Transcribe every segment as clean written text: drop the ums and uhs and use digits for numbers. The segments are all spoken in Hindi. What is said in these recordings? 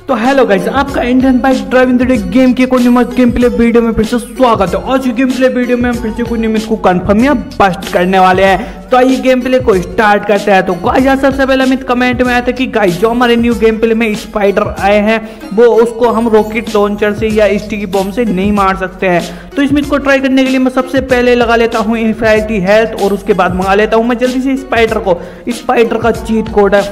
तो हेलो गाइस, आपका इंडियन बाइक ड्राइविंग गेम के कोई नियमित गेम प्ले वीडियो में फिर से स्वागत है। आज की गेम प्ले वीडियो में हम फिर से कोई नियमित को कंफर्म या बस्ट करने वाले हैं। तो आइए गेम प्ले को स्टार्ट करते हैं। तो गाइस सबसे पहले अमित कमेंट में आया था कि गाइस जो हमारे न्यू गेम प्ले में स्पाइडर आए हैं वो उसको हम रॉकेट लॉन्चर से या स्टिकी बॉम्ब से नहीं मार सकते हैं। तो इसमें इसको ट्राई करने के लिए मैं सबसे पहले लगा लेता हूँ इन्फिनिटी हेल्थ और उसके बाद मंगा लेता हूँ मैं जल्दी से स्पाइडर को। स्पाइडर का चीट कोड है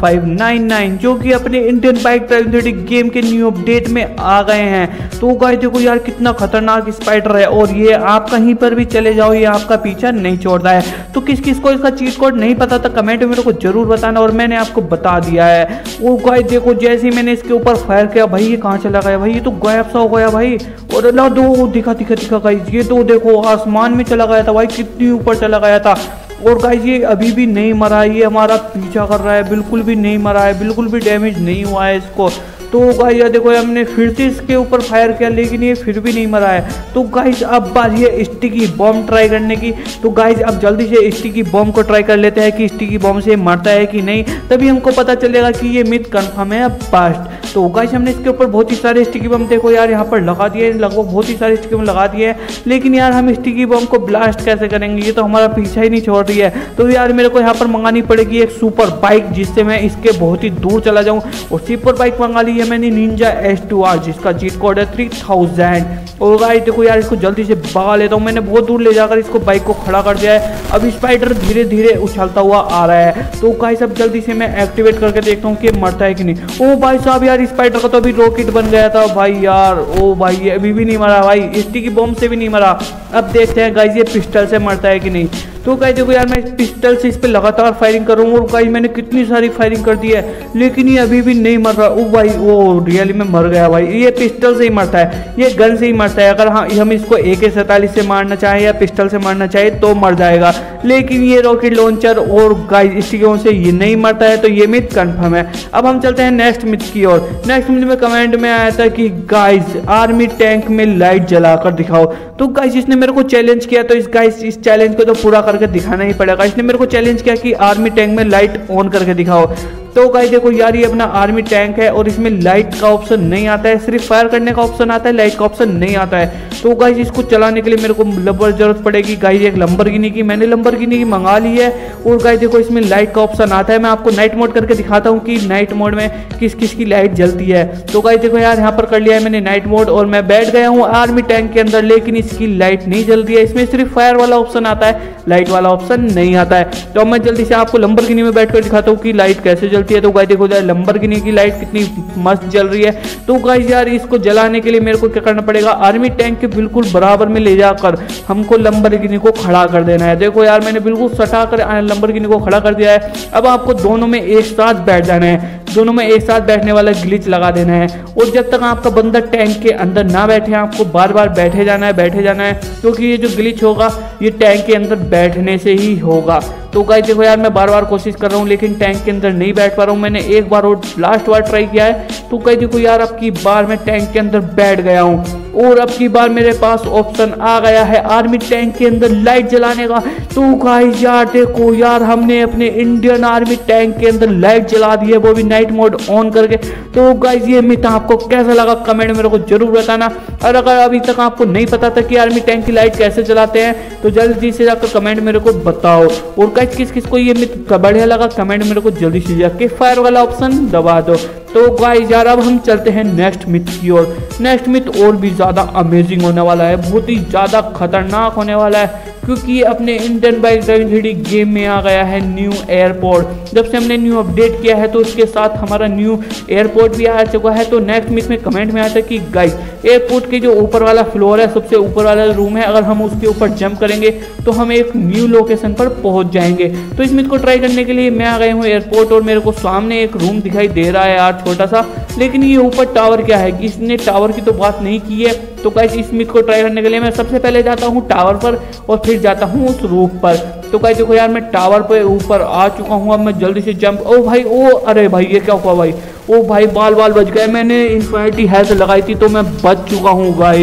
5599 जो कि अपने इंडियन बाइक ड्राइविंग गेम के न्यू अपडेट में आ गए हैं। तो गाइस देखो यार कितना खतरनाक स्पाइडर है और ये आप कहीं पर भी चले जाओ ये आपका पीछा नहीं छोड़ता है। तो किस किस को इसका चीट कोड नहीं पता था कमेंट में मेरे को जरूर बताना और मैंने आपको बता दिया है। वो गाइस देखो जैसे ही मैंने इसके ऊपर फायर किया भाई ये कहाँ चला गया भाई, ये तो गायब सा हो गया भाई। और अल्लाह दो दिखा गाइस, ये तो देखो आसमान में चला गया था भाई, कितनी ऊपर चला गया था। और गाइस ये अभी भी नहीं मरा, ये हमारा पीछा कर रहा है, बिल्कुल भी नहीं मरा है, बिल्कुल भी डैमेज नहीं हुआ है इसको। तो गाइस ये देखो हमने फिर से इसके ऊपर फायर किया लेकिन ये फिर भी नहीं मरा है। तो गाइस अब बारी है स्टिकी बॉम्ब ट्राई करने की। तो गाइस अब जल्दी से स्टिकी बॉम्ब को ट्राई कर लेते हैं कि स्टिकी बॉम्ब से मरता है कि नहीं, तभी हमको पता चलेगा कि ये मिथ कंफर्म है या बस्ट। तो गाइस हमने इसके ऊपर बहुत ही सारे स्टिकी बम देखो यार यहाँ पर लगा दिए, लगभग बहुत ही सारे स्टिकी बम लगा दिए हैं, लेकिन यार हम स्टिकी बम को ब्लास्ट कैसे करेंगे, ये तो हमारा पीछा ही नहीं छोड़ रही है। तो यार मेरे को यहाँ पर मंगानी पड़ेगी एक सुपर बाइक जिससे मैं इसके बहुत ही दूर चला जाऊँ। और सुपर बाइक मंगा ली है मैंने निंजा S2R जिसका चीट कोड है 3000। और गाइस देखो यार इसको जल्दी से भगा लेता हूँ, मैंने बहुत दूर ले जाकर इसको बाइक को खड़ा कर दिया है। अब स्पाइडर धीरे धीरे उछलता हुआ आ रहा है। तो गाइस अब जल्दी से मैं एक्टिवेट करके देखता हूँ कि मरता है कि नहीं। ओ भाई साहब यार स्पाइडर का तो अभी रॉकेट बन गया था भाई यार। ओ भाई ये अभी भी नहीं मरा भाई, स्टिकी बॉम्ब से भी नहीं मरा। अब देखते हैं गाइस ये पिस्टल से मरता है कि नहीं। तो गाइस देखो यार मैं पिस्टल से इस पे लगातार फायरिंग कर रहा हूँ और गाइस मैंने कितनी सारी फायरिंग कर दी है लेकिन ये अभी भी नहीं मर रहा। ओ भाई वो रियली में मर गया भाई, ये पिस्टल से ही मरता है, ये गन से ही मरता है। अगर हम इसको AK-47 से मारना चाहें या पिस्टल से मारना चाहे तो मर जाएगा, लेकिन ये रॉकेट लॉन्चर और गाइस स्टिकों से ये नहीं मरता है। तो ये मिथ कंफर्म है। अब हम चलते हैं नेक्स्ट मिथ की ओर। नेक्स्ट मिथ में कमेंट में आया था कि गाइस आर्मी टैंक में लाइट जलाकर दिखाओ। तो गाइस इसने मेरे को चैलेंज किया, तो इस चैलेंज को तो पूरा करके दिखाना ही पड़ेगा। इसने मेरे को चैलेंज किया कि आर्मी टैंक में लाइट ऑन करके दिखाओ। तो गाइस देखो यार ये अपना आर्मी टैंक है और इसमें लाइट का ऑप्शन नहीं आता है, सिर्फ फायर करने का ऑप्शन आता है, लाइट का ऑप्शन नहीं आता है। तो गाइस इसको चलाने के लिए मेरे को जरूरत पड़ेगी गाइस एक लंबरगिनी की। मैंने लंबरगिनी की मंगा ली है। और गाइस देखो इसमें लाइट का ऑप्शन आता है, मैं आपको नाइट मोड करके दिखाता हूँ कि नाइट मोड में किस किस की लाइट जलती है। तो गाइस देखो यार यहाँ पर कर लिया है मैंने नाइट मोड और मैं बैठ गया हूँ आर्मी टैंक के अंदर, लेकिन इसकी लाइट नहीं जल रही है। इसमें सिर्फ फायर वाला ऑप्शन आता है, लाइट वाला ऑप्शन नहीं आता है। तो मैं जल्दी से आपको लंबरगिनी में बैठ कर दिखाता हूँ कि लाइट कैसे जलती है। तो गाइस देखो लंबरगिनी की लाइट कितनी मस्त जल रही है। तो गाइस यार इसको जलाने के लिए मेरे को क्या करना पड़ेगा, आर्मी टैंक के बिल्कुल बराबर में ले जाकर हमको लंबरगिनी को खड़ा कर देना है। देखो यार मैंने बिल्कुल सटा कर लंबरगिनी को खड़ा कर दिया है। अब आपको दोनों में एक साथ बैठ जाना है, दोनों में एक साथ बैठने वाला ग्लिच लगा देना है। और जब तक आपका बंदा टैंक के अंदर ना बैठे आपको बार बार बैठे जाना है क्योंकि ये जो ग्लिच होगा ये टैंक के अंदर बैठने से ही होगा। तो गाइस देखो यार मैं बार बार कोशिश कर रहा हूँ लेकिन टैंक के अंदर नहीं बैठ पा रहा हूँ। मैंने एक बार और लास्ट बार ट्राई किया है। तो गाइस देखो यार अब की बार मैं टैंक के अंदर बैठ गया हूँ और अब की बार मेरे पास ऑप्शन आ गया है आर्मी टैंक के अंदर लाइट जलाने का। तो गाइस यार देखो यार हमने अपने इंडियन आर्मी टैंक के अंदर लाइट जला दी है, वो भी नाइट मोड ऑन करके। तो गाइस ये मिथ आपको कैसा लगा कमेंट में मेरे को जरूर बताना। और अगर अभी तक आपको नहीं पता था कि आर्मी टैंक की लाइट कैसे जलाते हैं तो जल्दी से जाकर कमेंट मेरे को बताओ। और गाइस किस किस को ये मिथ बढ़िया लगा कमेंट मेरे को जल्दी से जाके फायर वाला ऑप्शन दबा दो। तो गाइस यार अब हम चलते हैं नेक्स्ट मिथ की ओर। नेक्स्ट मिथ और भी ज़्यादा अमेजिंग होने वाला है, बहुत ही ज़्यादा खतरनाक होने वाला है, क्योंकि अपने इंडियन बाइक ड्राइविंग गेम में आ गया है न्यू एयरपोर्ट। जब से हमने न्यू अपडेट किया है तो उसके साथ हमारा न्यू एयरपोर्ट भी आ चुका है। तो नेक्स्ट मिथ में कमेंट में आता है कि गाइस एयरपोर्ट के जो ऊपर वाला फ्लोर है, सबसे ऊपर वाला रूम है, अगर हम उसके ऊपर जंप करेंगे तो हम एक न्यू लोकेशन पर पहुंच जाएंगे। तो इस मिथ को ट्राई करने के लिए मैं आ गया हूँ एयरपोर्ट और मेरे को सामने एक रूम दिखाई दे रहा है यार छोटा सा, लेकिन ये ऊपर टावर क्या है, इसने टावर की तो बात नहीं की है। तो गाइस इस मिथ को ट्राई करने के लिए मैं सबसे पहले जाता हूँ टावर पर और फिर जाता हूँ उस रूफ पर। तो गाइस देखो यार मैं टावर पे ऊपर आ चुका हूँ। अब मैं जल्दी से जंप, ओ भाई ओ अरे भाई ये क्या हुआ भाई, ओ भाई बाल बच गए। मैंने इन्फिनिटी हेल्थ लगाई थी तो मैं बच चुका हूँ गाइस,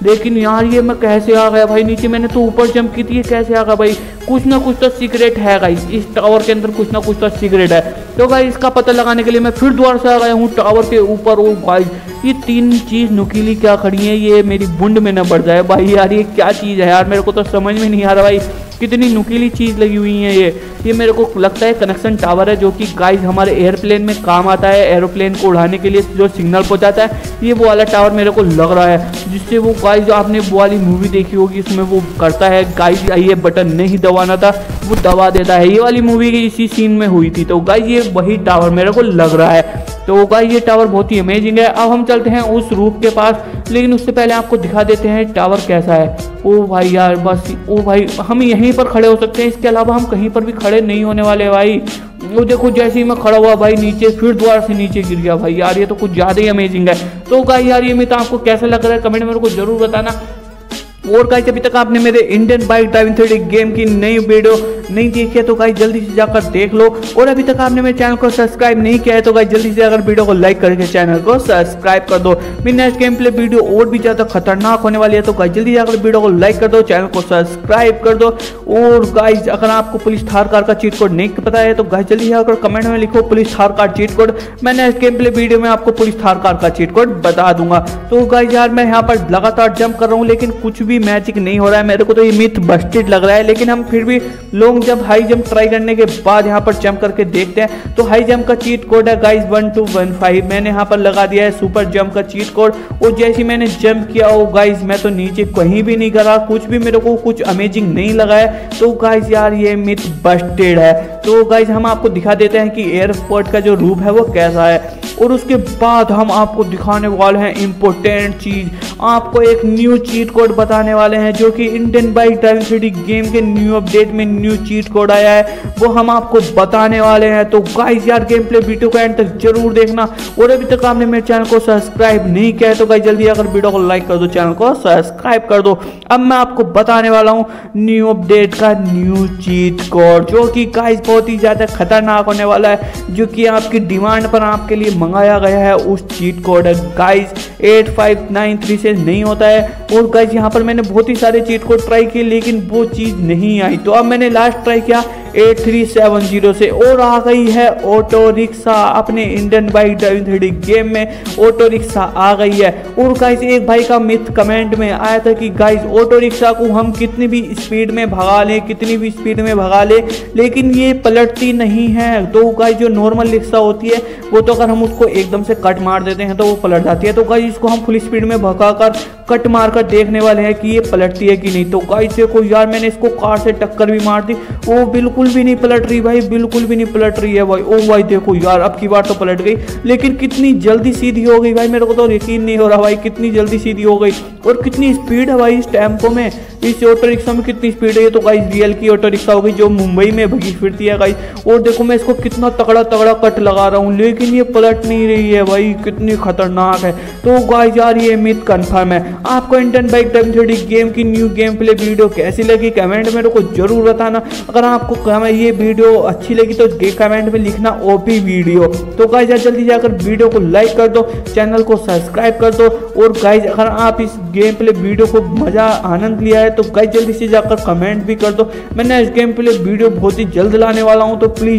लेकिन यार ये मैं कैसे आ गया भाई नीचे, मैंने तो ऊपर जंप की थी, ये कैसे आ गया भाई। कुछ ना कुछ तो सीक्रेट है गाइस, इस टावर के अंदर कुछ ना कुछ तो सीक्रेट है। तो गाइस इसका पता लगाने के लिए मैं फिर दोबारा से आ गया हूँ टावर के ऊपर। ओ गाइस ये 3 चीज़ नुकीली क्या खड़ी है, ये मेरी बुंड में न बढ़ जाए भाई। यार ये क्या चीज़ है यार, मेरे को तो समझ में नहीं आ रहा भाई, कितनी नुकीली चीज़ लगी हुई है ये मेरे को लगता है कनेक्शन टावर है, जो कि गाइस हमारे एयरप्लेन में काम आता है, एरोप्लेन को उड़ाने के लिए जो सिग्नल पहुंचाता है। ये वो वाला टावर मेरे को लग रहा है, जिससे वो गाइस आपने वो वाली मूवी देखी होगी, इसमें वो करता है गाइस ये बटन नहीं दबाना था, वो दबा देता है। ये वाली मूवी की इसी सीन में हुई थी। तो गाइस ये वही टावर मेरे को लग रहा है। तो गाइस ये टावर बहुत ही अमेजिंग है। अब हम चलते हैं उस रूफ के पास, लेकिन उससे पहले आपको दिखा देते हैं टावर कैसा है। ओ भाई यार बस, ओ भाई हम यहीं पर खड़े हो सकते हैं, इसके अलावा हम कहीं पर भी खड़े नहीं होने वाले भाई। वो देखो जैसे ही मैं खड़ा हुआ भाई नीचे, फिर दोबारा से नीचे गिर गया भाई। यार ये तो कुछ ज़्यादा ही अमेजिंग है। तो गाइस यार ये तो आपको कैसा लग रहा है कमेंट में मेरे को जरूर बताना। और गाइस अभी तक आपने मेरे Indian bike driving 3D game की नई वीडियो नहीं देखी है तो गाइस जल्दी से जाकर देख लो। और अभी तक आपने मेरे चैनल को सब्सक्राइब नहीं किया है तो गाइस जल्दी से जाकर वीडियो को लाइक करके चैनल को सब्सक्राइब कर दो। मेरी नेक्स्ट गेम प्ले वीडियो और भी ज़्यादा खतरनाक होने वाली है, तो गाइस जल्दी जाकर वीडियो को लाइक कर दो, चैनल को सब्सक्राइब कर दो। और गाइस अगर आपको पुलिस थार कार का चीट कोड नहीं पता है तो गाइस जल्दी जाकर कमेंट में लिखो police Thar car cheat code. मैं नेक्स्ट गेम प्ले वीडियो में आपको पुलिस थार कार का चीट कोड बता दूंगा। तो गाइस यार मैं यहाँ पर लगातार जंप कर रहा हूँ, लेकिन कुछ भी मैजिक नहीं हो रहा है। मेरे को तो ये मिथ बस्टेड लग रहा है, लेकिन हम फिर भी long jump high jump try करने के बाद यहाँ पर जंप करके देखते हैं। तो हाई जंप का चीट कोड है गाइस 1215, मैंने यहाँ पर लगा दिया है सुपर जंप का चीट कोड। और जैसे ही मैंने जंप किया हो गाइस मैं तो नीचे कहीं भी नहीं करा, कुछ भी मेरे को कुछ अमेजिंग नहीं लगा है। तो गाइस यार ये मिथ बस्टेड है। तो गाइस हम आपको दिखा देते हैं कि एयरपोर्ट का जो रूप है वो कैसा है, और उसके बाद हम आपको दिखाने वाले हैं इम्पोर्टेंट चीज, आपको एक न्यू चीट कोड बताने वाले हैं जो कि Indian bike driving 3D game के न्यू अपडेट में न्यू चीट कोड आया है, वो हम आपको बताने वाले हैं। तो गाइस यार गेम प्ले वीडियो को एंड तक जरूर देखना। और अभी तक आपने मेरे चैनल को सब्सक्राइब नहीं किया है तो गाइस जल्दी आकर वीडियो को लाइक कर दो, चैनल को सब्सक्राइब कर दो। अब मैं आपको बताने वाला हूँ न्यू अपडेट का न्यू चीट कोड, जो कि गाइस बहुत ही ज्यादा खतरनाक होने वाला है, जो कि आपकी डिमांड पर आपके लिए मंगाया गया है। उस चीट कोड है गाइस 8593 से नहीं होता है। और गाइस यहाँ पर मैंने बहुत ही सारे चीट कोड ट्राई किए, लेकिन वो चीज़ नहीं आई। तो अब मैंने लास्ट ट्राई किया 8370 से, और आ गई है ऑटो रिक्शा। अपने Indian bike driving 3D game में ऑटो रिक्शा आ गई है। और गाइस एक भाई का मिथ कमेंट में आया था कि गाइस ऑटो रिक्शा को हम कितनी भी स्पीड में भगा लें, कितनी भी स्पीड में भगा ले, लेकिन ये पलटती नहीं है। तो गाइस जो नॉर्मल रिक्शा होती है वो तो अगर हम उसको एकदम से कट मार देते हैं तो वो पलट जाती है। तो गाइस इसको हम फुल स्पीड में भगाकर कट मारकर देखने वाले हैं कि ये पलटती है कि नहीं। तो गाइस देखो यार मैंने इसको कार से टक्कर भी मार दी, वो बिल्कुल भी नहीं पलट रही भाई, बिल्कुल भी नहीं पलट रही है भाई। ओ भाई देखो यार अब की बार तो पलट गई, लेकिन कितनी जल्दी सीधी हो गई भाई, मेरे को तो यकीन नहीं हो रहा भाई कितनी जल्दी सीधी हो गई। और कितनी स्पीड है भाई इस टेम्पो में, इस ऑटो रिक्शा में कितनी स्पीड है। ये तो गाइस रियल की ऑटो रिक्शा हो गई जो मुंबई में भगी फिरती है गाइस। और देखो मैं इसको कितना तगड़ा तगड़ा कट लगा रहा हूँ, लेकिन ये पलट नहीं रही है भाई, कितनी खतरनाक है। तो गाइस यार ये मिथ कंफर्म है। आपको Indian bike driving 3D game की न्यू गेम प्ले वीडियो कैसी लगी कमेंट मेरे को जरूर बताना। अगर आपको ये वीडियो अच्छी लगी तो कमेंट में लिखना ओपी वीडियो। तो गाइस यार जल्दी जाकर वीडियो को लाइक कर दो, चैनल को सब्सक्राइब कर दो। और गाइस अगर आप इस गेम प्ले वीडियो को मजा आनंद लिया है तो गाइस जल्दी से जाकर कमेंट भी कर दो। मैंने इस गेम प्ले वीडियो बहुत ही जल्द लाने वाला हूँ, तो प्लीज